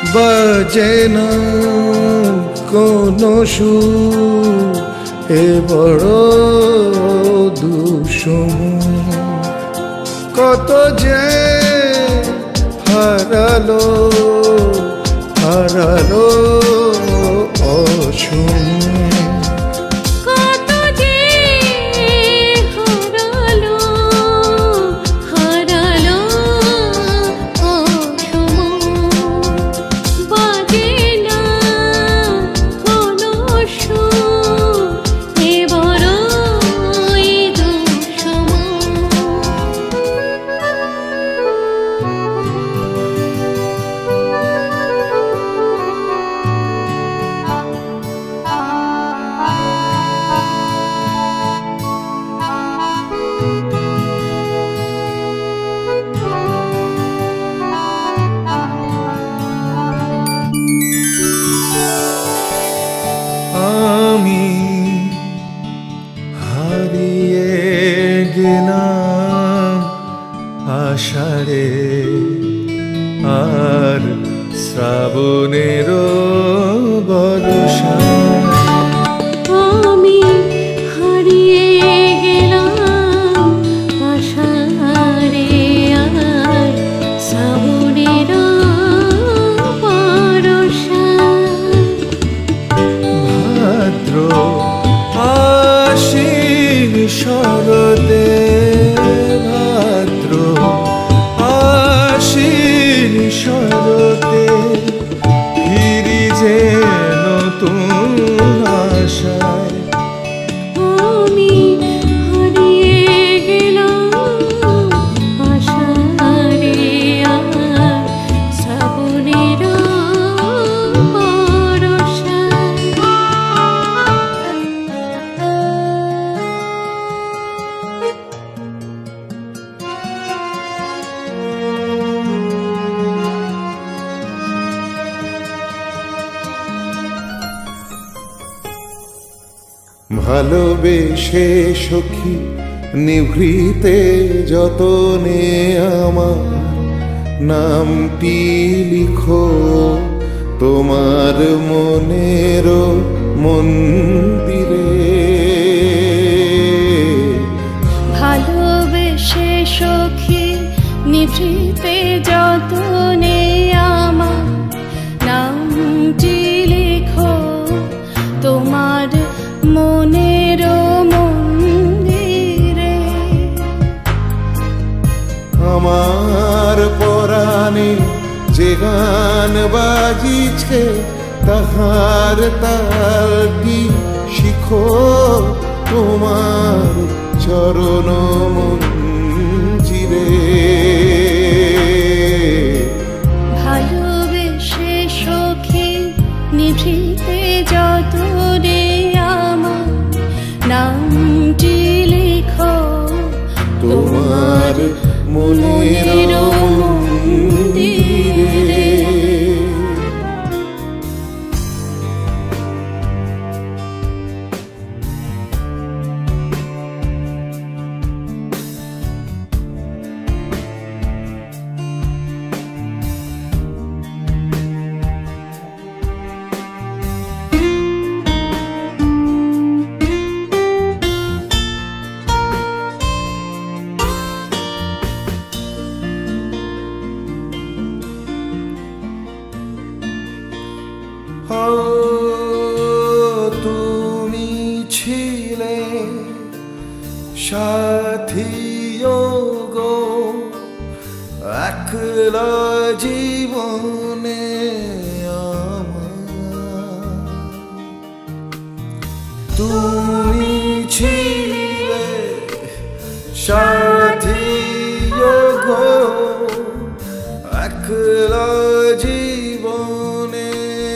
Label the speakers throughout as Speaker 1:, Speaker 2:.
Speaker 1: বাজে না কোনো সুর, এ বড় দুঃসম। কত যে হারালো হারালো অসম। আমি হারিয়ে গেলাম আষাঢ়ে আর শ্রাবণের বর্ষা।
Speaker 2: আমি হারিয়ে গেলাম আষাঢ়ে আর শ্রাবণের বর্ষা।
Speaker 1: ভাদ্র আশ্বিন শরতে, ভাদ্র আশ্বিন শরতে ফিরি যে নতুন আশায়।
Speaker 2: আমি হারিয়ে গেলাম আষাঢ়ে আর শ্রাবণের বর্ষা।
Speaker 1: ভালোবেসে সখী নিভৃতে যতনে আমার নামটি লিখো তোমার মনের মন্দিরে।
Speaker 2: ভালোবেসে সখী নিভৃতে যতনে আমার নামটি লিখো তোমার মনের মন্দিরে।
Speaker 1: আমার পরাণে যে গান বাজিছে তাহার তালটি শিখো তোমার চরণ মঞ্জিরে।
Speaker 2: ভালোবেসে সখী নিভৃতে যতনে আমার নামটি লিখো
Speaker 1: তোমার মনের মন্দিরে। তুমি ছিলে সাথী গো একলা জীবনে আমার। তুমি ছিলে সাথী গো একলা জীবনে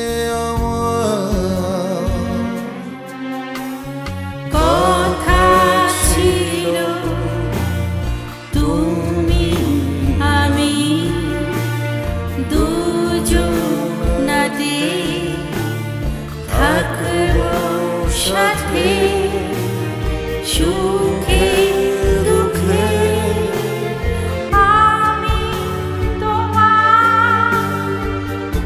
Speaker 1: আমার।
Speaker 2: কথা ছিল তুমি আমি দুজনাতে থাকবো সাথে সুখে দুঃখে। আমি তোমার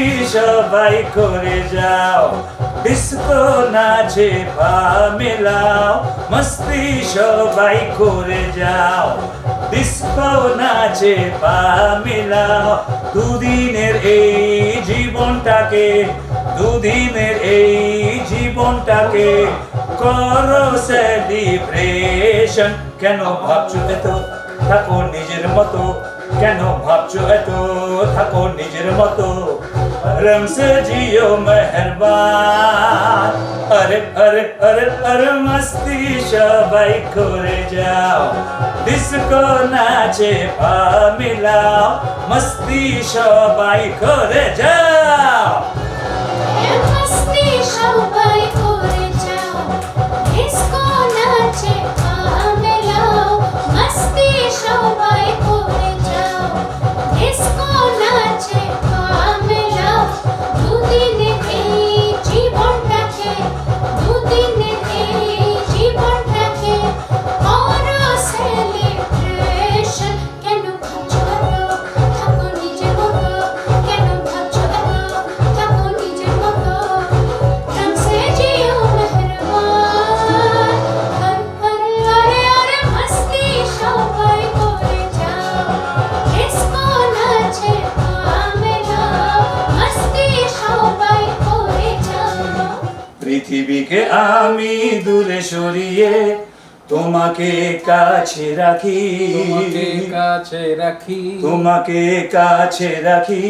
Speaker 3: সবাই করে যাও, ডিস্কো নাচে পা মেলাও, মস্তি সবাই করে যাও, ডিস্কো নাচে পা মেলাও। দুদিনের এই জীবনটাকে, দুদিনের এই জীবনটাকে করো সেলিব্রেশন। কেন ভাবছো এত, থাকো নিজের মতো, কেন ভাবছো এত, থাকো নিজের মতো, রং সে জিও মেহরবান। আরে আরে আরে আরে মস্তি সবাই করে যাও, ডিস্কো নাচে পা মিলাও, মস্তি সবাই করে যাও।
Speaker 2: মস্তি সবাই করে যাও, ডিস্কো নাচে পা মেলাও, মস্তি সবাই করে যাও, ডিস্কো নাচে পা মেলাও। দুদিনের এই জীবনটাকে, দুদিনের এই জীবনটাকে করো সেলিব্রেশন। কেন ভাবছো এত, থাকো নিজের মতো, কেন ভাবছো এত, থাকো নিজের মতো, রং সে জিও মেহরবান। আরে আরে আরে মস্তি সবাই করে যাও, ডিস্কো নাচে পা মেলাও, মস্তি সবাই করে যাও।
Speaker 3: পৃথিবীকে আমি দূরে সরিয়ে তোমাকে কাছে রাখি,
Speaker 4: তোমাকে কাছে রাখি,
Speaker 3: তোমাকে কাছে রাখি।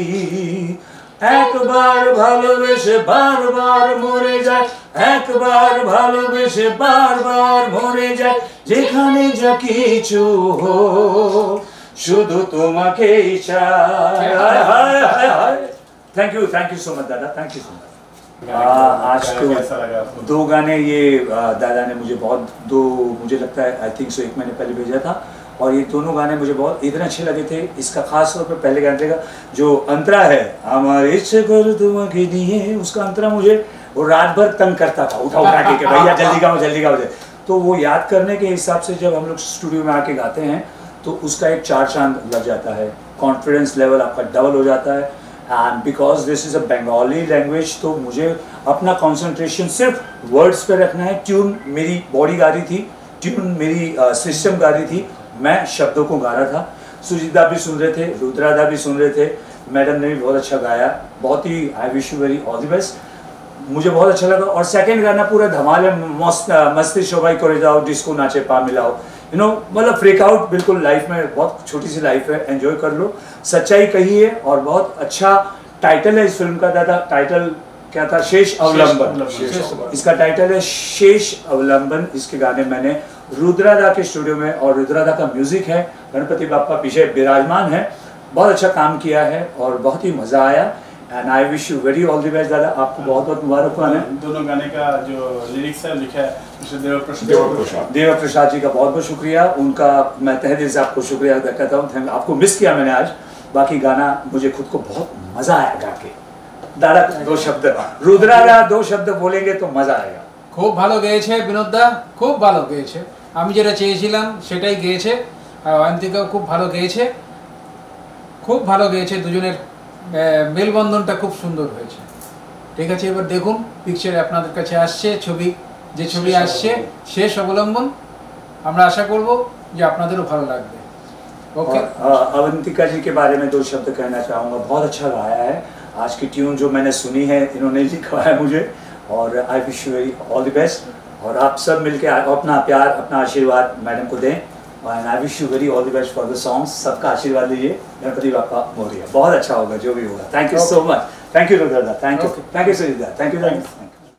Speaker 3: একবার ভালোবেসে বারবার মরে যায়, একবার ভালোবেসে বারবার মরে যায়, যেখানে যা কিছু হোক শুধু তোমাকেই চাই। थैंक यू सो मच दादा, थैंक यू सो मच। आज तो दो गाने ये दादा ने मुझे बहुत, दो मुझे लगता है आई थिंक सो 1 महीने पहले भेजा था, और ये दोनों गाने मुझे बहुत इतने अच्छे लगे थे। इसका खास तौर पर पहले गाने का जो अंतरा है, हमारे इच्छे कर तुम के दिए, उसका अंतरा मुझे वो रात भर तंग करता था, उठा उठा के भैया जल्दी गाओ जल्दी गाओ। तो वो याद करने के हिसाब से जब हम लोग स्टूडियो में आके गाते हैं तो उसका एक चार चांद लग जाता है, कॉन्फिडेंस लेवल आपका डबल हो जाता है। And because this is a Bengali language, तो मुझे अपना कंसंट्रेशन सिर्फ वर्ड्स पे रखना है। ट्यून मेरी बॉडी गा रही थी, ट्यून मेरी सिस्टम गा रही थी, मैं शब्दों को गा रहा था। सुजीता भी सुन रहे थे, रुद्रादा भी सुन रहे थे, मैडम ने भी बहुत अच्छा गाया, बहुत ही I wish you very all the best. मुझे बहुत अच्छा लगा। और सेकंड गाना पूरा धमाल है, मस्ती शोभाई करे जाओ, डिस्को नाचे पा मिलाओ, यू नो, मतलब फ्रेक आउट बिल्कुल। लाइफ में बहुत छोटी सी लाइफ है, एंजॉय कर लो, सच्चाई कही है। और बहुत अच्छा टाइटल है इस फिल्म का दादा, टाइटल क्या था? शेष अवलंबन। इसका टाइटल है शेष अवलंबन। इसके गाने मैंने रुद्रादा के स्टूडियो में, और रुद्रादा का म्यूजिक है, गणपति बाप्पा पीछे विराजमान है, बहुत अच्छा काम किया है और बहुत ही मजा आया। And I wish you very all the best दादा, आपको बहुत बहुत मुबारकबाद है।
Speaker 5: दोनों गाने का जो लिरिक्स है लिखा है मिस्टर देव प्रसाद जी का बहुत बहुत शुक्रिया, उनका मैं तहे दिल से आपको शुक्रिया अदा करता हूँ। आपको मिस किया मैंने आज, बाकी गाना मुझे खुद को बहुत मजा आया गा के। दादा दो शब्द, रुद्रादा दो शब्द बोलेंगे तो मजा आएगा।
Speaker 4: খুব ভালো গেয়েছে বিনোদদা, খুব ভালো গেয়েছে, আমি যেটা চেয়েছিলাম সেটাই গেয়েছে। আর অয়ন্তিকাও খুব ভালো গেয়েছে, খুব ভালো গেয়েছে, দুজনের মেলবন্ধনটা খুব সুন্দর হয়েছে। ঠিক আছে, এবার দেখুন পিকচারে আপনাদের কাছে আসছে ছবি, যে ছবি আসছে শেষ অবলম্বন, আমরা আশা করব যে আপনাদেরও ভালো লাগবে। ओके।
Speaker 3: अवंतिका जी के बारे में दो शब्द कहना चाहूँगा, बहुत अच्छा गाया है। आज की ट्यून जो मैंने सुनी है इन्होंने लिखा है मुझे, और I wish you very all the best. और आप सब मिलके अपना प्यार, अपना आशीर्वाद मैडम को दें, और I wish you very all the best for the songs. सबका आशीर्वाद लीजिए, गणपति बाप्पा मोरिया। बहुत अच्छा होगा जो भी होगा। Thank you so much, thank you Rudrada, thank you Sujita, thank you.